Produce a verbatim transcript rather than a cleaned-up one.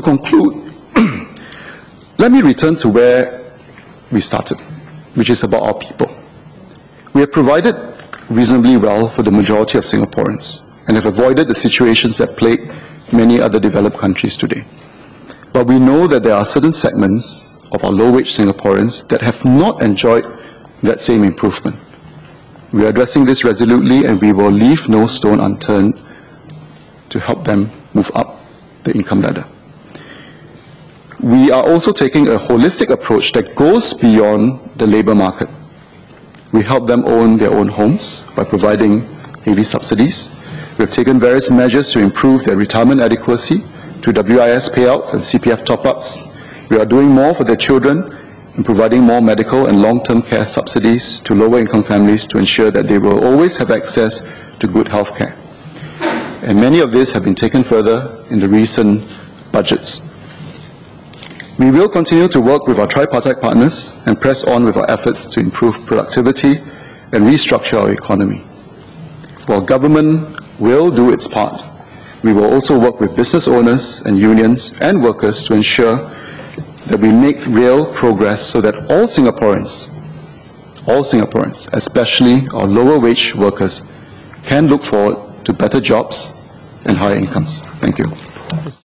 conclude, let me return to where we started, which is about our people. We have provided reasonably well for the majority of Singaporeans and have avoided the situations that plague many other developed countries today. But we know that there are certain segments of our low-wage Singaporeans that have not enjoyed that same improvement. We are addressing this resolutely, and we will leave no stone unturned to help them move up the income ladder. We are also taking a holistic approach that goes beyond the labour market. We help them own their own homes by providing heavy subsidies. We have taken various measures to improve their retirement adequacy through W I S payouts and C P F top-ups. We are doing more for their children and providing more medical and long-term care subsidies to lower-income families to ensure that they will always have access to good health care. And many of these have been taken further in the recent budgets. We will continue to work with our tripartite partners and press on with our efforts to improve productivity and restructure our economy. While government will do its part, we will also work with business owners and unions and workers to ensure that we make real progress so that all Singaporeans, all Singaporeans, especially our lower wage workers, can look forward to better jobs and higher incomes. Thank you.